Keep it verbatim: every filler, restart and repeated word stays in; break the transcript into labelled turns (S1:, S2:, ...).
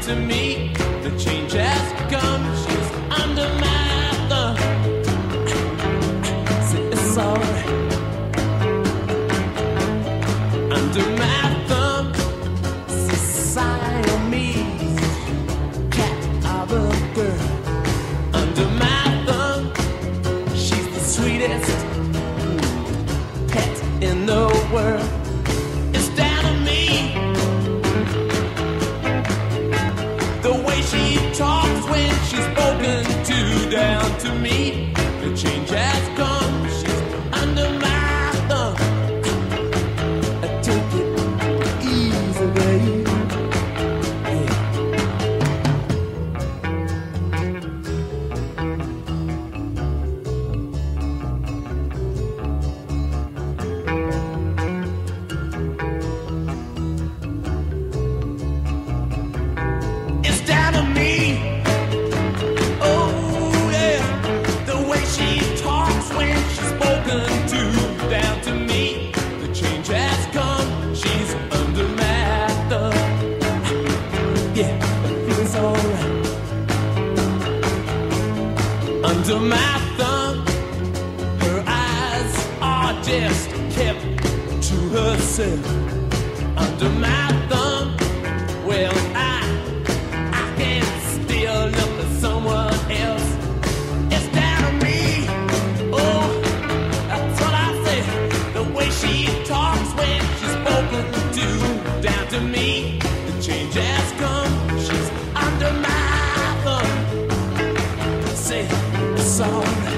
S1: to me. The change has come. She's under my thumb. Say it's alright. Under my thumb, Siamese cat of a girl. Under my thumb, she's the sweetest pet in the world. It's down to me. The way she talks when she's spoken to, down to me. The change has come. She's under my thumb. I take it easy, baby. It's down to me. Oh yeah, the way she talks when she's spoken to, down to me. The change has come. She's under my thumb. Yeah, it feels alright. Under my thumb, her eyes are just kept to herself. Under my thumb, well I I can't still look at someone else. It's down to me. Oh, that's what I say. The way she talks when she's spoken to, down to me. The change has come. She's under my thumb. Say it's alright.